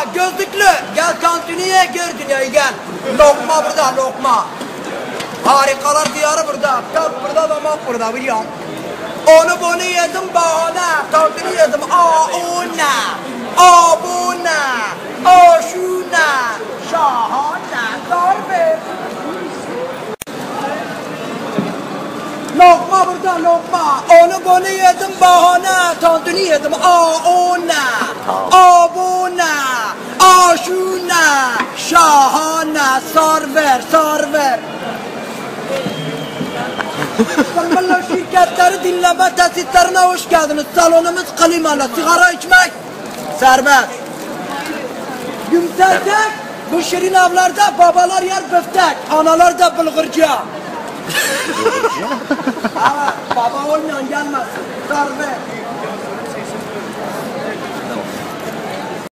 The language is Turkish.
gözlüklü. Gel kantiniye gör dünyayı gel. Lokma burada lokma. Harikalar diyarı burada. Tat burada damak burada biliyorum. Onu bunu yedim bahane. Kantini yedim o ne. O bu ne. O şu ne. Şahane. Darbe. Lokma burada lokma. Onu bunu yedim bahane. Tantuni yedim o ne. O bu ne. O şu ne. Şahane. Sarver sarver. Sarmallar şirketleri dinleme tesislerine hoş geldiniz. Salonumuz klimalı. Sigara içmek serbest. Gümselsek bu şirin avlarda babalar yer büftek. Analar da bulgurcu. Evet, baba olmayan gelmesin. Sarve.